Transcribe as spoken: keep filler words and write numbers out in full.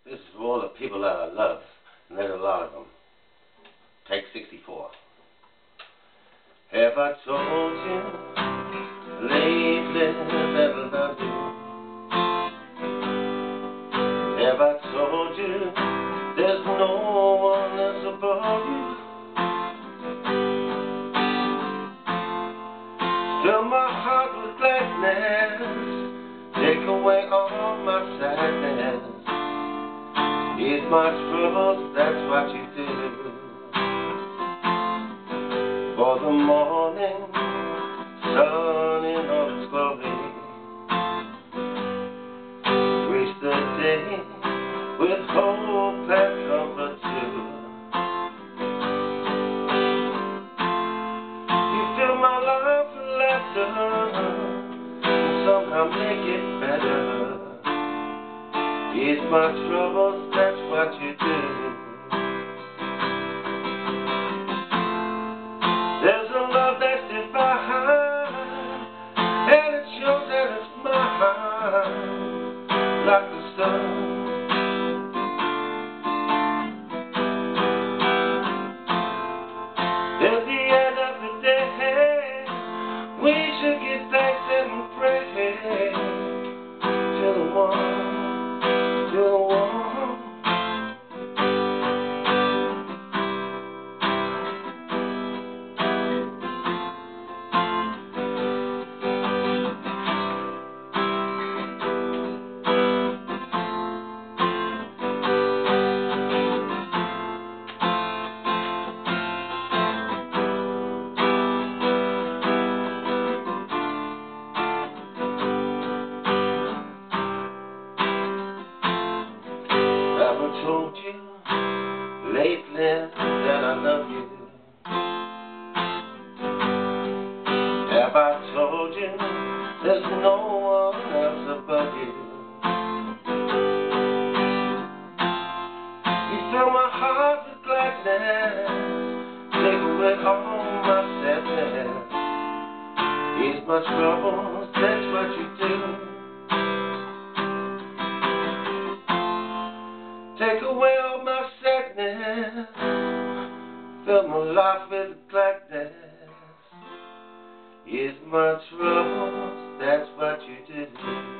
This is for all the people that I love, and there's a lot of them. Take sixty-four. Have I told you lately that I love you? Have I told you there's no one else above you? Fill my heart with gladness, take away all my sadness. Ease my troubles, that's what you do. For the morning sun in all its glory, grease the day with hope and comfort too. You fill my life with laughter and somehow make it better. Ease my troubles, that's what you do. There's a love that's divine, and it shows that it's mine, like the sun. At the end of the day, we should give thanks and pray to the one, to the one. Have I told you lately that I love you? Have I told you there's no one else above you? You fill my heart with gladness, take away all my sadness. Ease my troubles, that's what you do. Take away all my sadness, fill my life with gladness. Ease my troubles, that's what you do.